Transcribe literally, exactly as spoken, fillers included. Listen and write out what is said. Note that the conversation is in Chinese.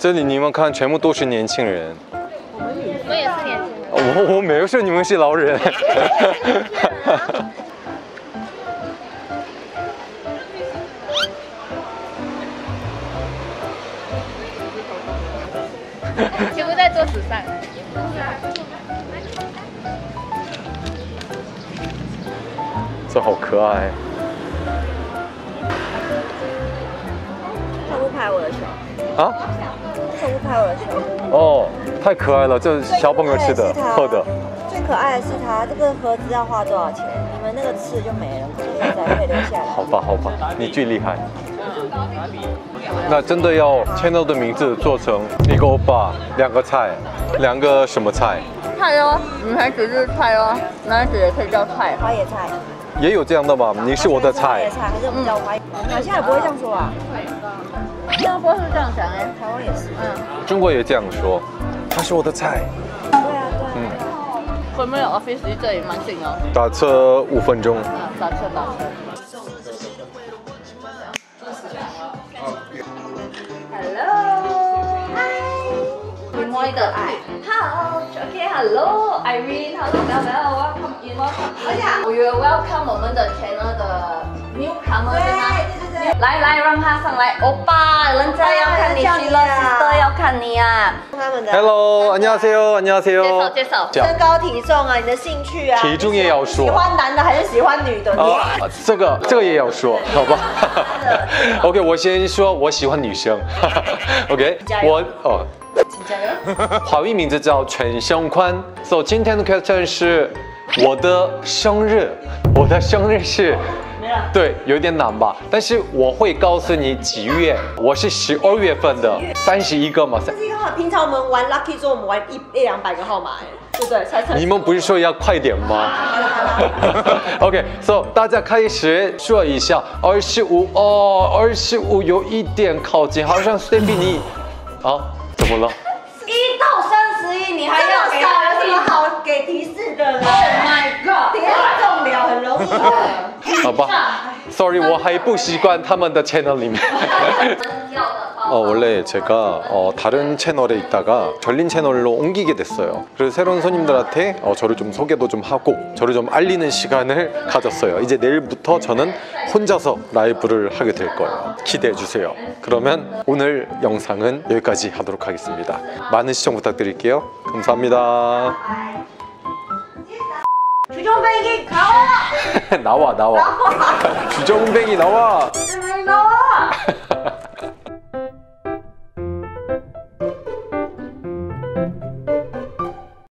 这里你们看，全部都是年轻人。 我们也是年轻人。 我我没有说你们是老人。 全部在桌子上。 这好可爱。 他不拍我的球啊？ 他不拍我的球。 哦，太可爱了，这是小朋友吃的、喝的。 最可爱的是它，这个盒子要花多少钱？你们那个刺就没了，现在可以留下来。 好吧，好吧，你最厉害。那真的要 channel 的名字做成一个欧巴，两个菜，两个什么菜？ 菜哦，女孩子就是菜哦，男孩子也可以叫菜。 花椰菜。 也有这样的吗？你是我的菜。 花椰菜还是我们叫花椰？好像也不会这样说啊。 新加坡是这样讲哎， 台湾也是。 嗯。 中国也这样说，他是我的菜。 对啊，对啊。嗯。 我们有 office 离这里蛮近哦。 打车五分钟。 啊，打车打车。Hello， 嗨，你摸一个爱。好 ，OK，Hello， Irene，Hello， Bell Bell，Welcome in，Welcome。而且我以为 Welcome 我们的 channel 的 newcomer 对吗？对对对。来来，让他上来，欧巴，人家要看你 ，Sheila sister 要看你啊。 他们的。 Hello， 안녕하세요， 안녕하세요。 介绍介绍。 身高体重啊，你的兴趣啊。 体重也要说。 喜欢男的还是喜欢女的？ 啊，这个这个也要说，好吧 ？OK， 我先说，我喜欢女生。OK， 我哦。 请加油。 华语名字叫陈胜宽 ，So 今天的 question 是我的生日，我的生日是，对，有点难吧？但是我会告诉你几月，我是十二月份的，三十一个嘛。 三十一个号，平常我们玩 Lucky 说我们玩一一两百个号码，哎，对不对？才才。 你们不是说要快点吗？OK，So 大家开始说一下，二十五哦，二十五有一点靠近，好像 Stanley 你啊。怎么了？ 一到三十一，你还要给他有什么好给提示的呢 ？Oh my god！ 提示中了很容易的。 好吧 ，Sorry， 我还不习惯他们的 channel里面。 어, 원래 제가 어, 다른 채널에 있다가 전린 채널로 옮기게 됐어요. 그래서 새로운 손님들한테 어, 저를 좀 소개도 좀 하고 저를 좀 알리는 시간을 가졌어요. 이제 내일부터 저는 혼자서 라이브를 하게 될 거예요. 기대해 주세요. 그러면 오늘 영상은 여기까지 하도록 하겠습니다. 많은 시청 부탁드릴게요. 감사합니다. 주정뱅이 나와! 나와 나와. 주정뱅이 나와. 주정뱅이 나와!